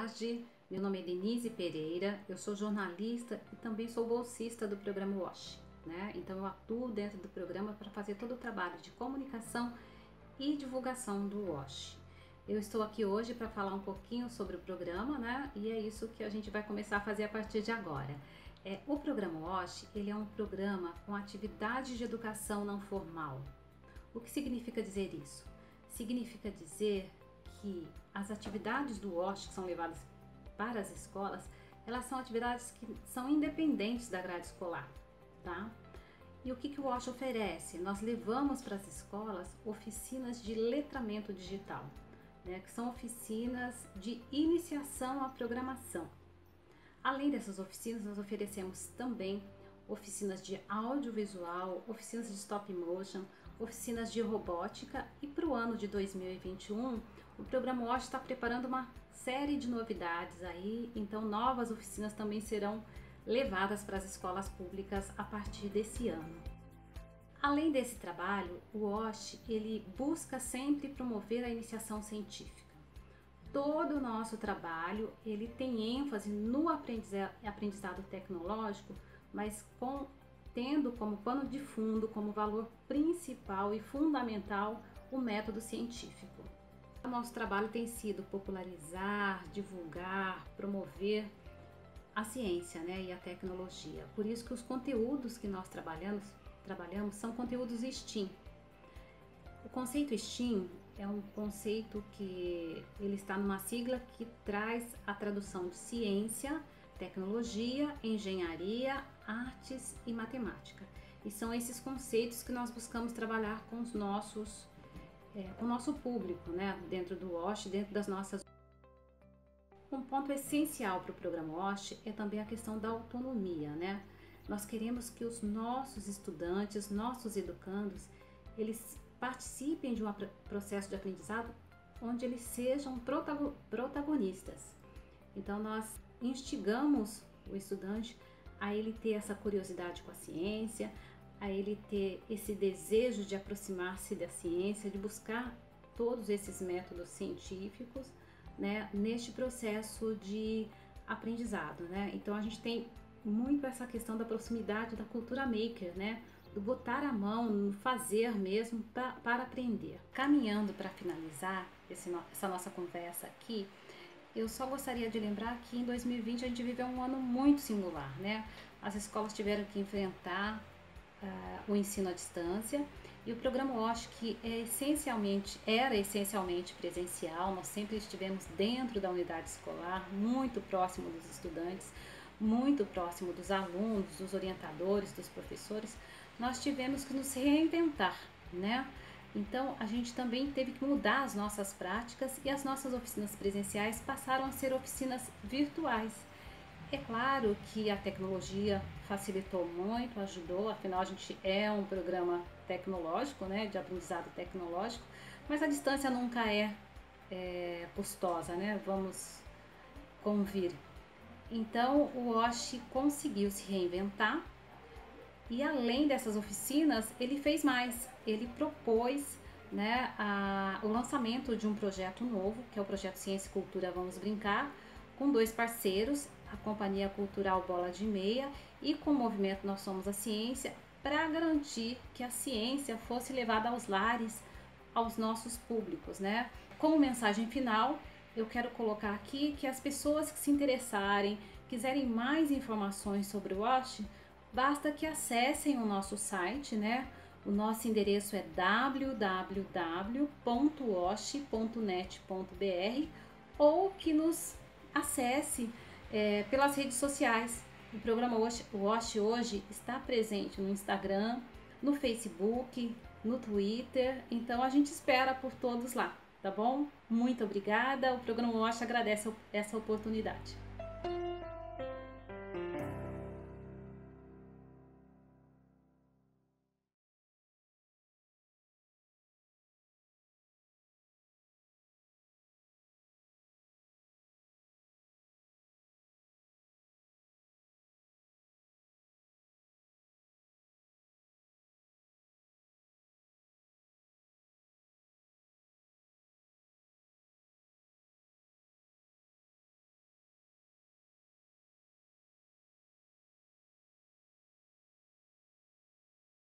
tarde, meu nome é Denise Pereira, eu sou jornalista e também sou bolsista do programa WASH, né? Então eu atuo dentro do programa para fazer todo o trabalho de comunicação e divulgação do WASH. Eu estou aqui hoje para falar um pouquinho sobre o programa, né? E é isso que a gente vai começar a fazer a partir de agora. O programa WASH, ele é um programa com atividades de educação não formal. O que significa dizer isso? Significa dizer que as atividades do WASH que são levadas para as escolas, elas são atividades que são independentes da grade escolar, tá? E o que o WASH oferece? Nós levamos para as escolas oficinas de letramento digital, né, que são oficinas de iniciação à programação. Além dessas oficinas, nós oferecemos também oficinas de audiovisual, oficinas de stop motion, oficinas de robótica, e para o ano de 2021 o programa WASH está preparando uma série de novidades aí, então novas oficinas também serão levadas para as escolas públicas a partir desse ano. Além desse trabalho, o WASH ele busca sempre promover a iniciação científica. Todo o nosso trabalho ele tem ênfase no aprendizado tecnológico, mas tendo como pano de fundo, como valor principal e fundamental, o método científico. O nosso trabalho tem sido popularizar, divulgar, promover a ciência, né, e a tecnologia. Por isso que os conteúdos que nós trabalhamos são conteúdos STEAM. O conceito STEAM é um conceito que ele está numa sigla que traz a tradução de ciência, tecnologia, engenharia, artes e matemática. E são esses conceitos que nós buscamos trabalhar com o nosso público, né, dentro do WASH, dentro das nossas. Um ponto essencial para o programa WASH é também a questão da autonomia, né? Nós queremos que os nossos estudantes, nossos educandos, eles participem de um processo de aprendizado onde eles sejam protagonistas. Então nós instigamos o estudante a ele ter essa curiosidade com a ciência, a ele ter esse desejo de aproximar-se da ciência, de buscar todos esses métodos científicos, né, neste processo de aprendizado, né? Então a gente tem muito essa questão da proximidade da cultura maker, né? Do botar a mão, no fazer mesmo para aprender. Caminhando para finalizar essa nossa conversa aqui, eu só gostaria de lembrar que em 2020 a gente viveu um ano muito singular, né? As escolas tiveram que enfrentar o ensino à distância, e o programa WASH, que era essencialmente presencial, nós sempre estivemos dentro da unidade escolar, muito próximo dos estudantes, muito próximo dos alunos, dos orientadores, dos professores. Nós tivemos que nos reinventar, né? Então a gente também teve que mudar as nossas práticas e as nossas oficinas presenciais passaram a ser oficinas virtuais. É claro que a tecnologia facilitou muito, ajudou, afinal a gente é um programa tecnológico, né, de aprendizado tecnológico, mas a distância nunca é custosa, né? Vamos convir. Então o WASH conseguiu se reinventar e, além dessas oficinas, ele fez mais. Ele propôs, né, o lançamento de um projeto novo, que é o projeto Ciência e Cultura Vamos Brincar, com 2 parceiros, a Companhia Cultural Bola de Meia e com o movimento Nós Somos a Ciência, para garantir que a ciência fosse levada aos lares, aos nossos públicos, né? Como mensagem final, eu quero colocar aqui que as pessoas que se interessarem, quiserem mais informações sobre o WASH, basta que acessem o nosso site, né? O nosso endereço é www.wash.net.br ou que nos acesse pelas redes sociais. O programa WASH hoje está presente no Instagram, no Facebook, no Twitter, então a gente espera por todos lá, tá bom? Muito obrigada, o programa WASH agradece essa oportunidade.